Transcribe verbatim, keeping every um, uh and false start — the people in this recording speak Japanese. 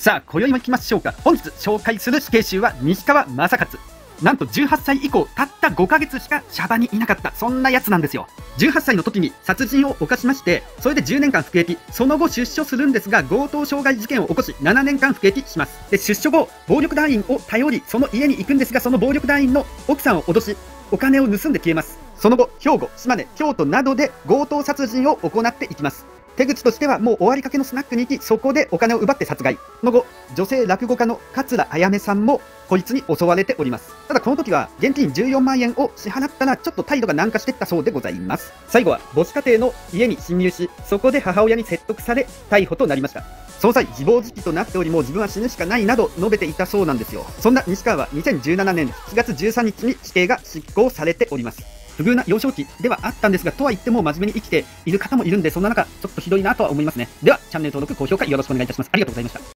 さあ、今宵も行きましょうか。本日紹介する死刑囚は西川正勝。なんとじゅうはっさい以降、たったごかげつしかシャバにいなかった、そんなやつなんですよ。じゅうはっさいの時に殺人を犯しまして、それでじゅうねんかん服役、その後出所するんですが、強盗傷害事件を起こし、ななねんかん服役します。で、出所後、暴力団員を頼り、その家に行くんですが、その暴力団員の奥さんを脅し、お金を盗んで消えます。その後、兵庫、島根、京都などで強盗殺人を行っていきます。手口としてはもう終わりかけのスナックに行き、そこでお金を奪って殺害。その後、女性落語家の桂あやめさんもこいつに襲われております。ただこの時は現金じゅうよんまんえんを支払ったらちょっと態度が軟化していったそうでございます。最後は母子家庭の家に侵入し、そこで母親に説得され逮捕となりました。その際、自暴自棄となっており、もう自分は死ぬしかないなど述べていたそうなんですよ。そんな西川はにせんじゅうななねんしちがつじゅうさんにちに死刑が執行されております。不遇な幼少期ではあったんですが、とは言っても真面目に生きている方もいるんで、そんな中、ちょっとひどいなとは思いますね。では、チャンネル登録、高評価よろしくお願いいたします。ありがとうございました。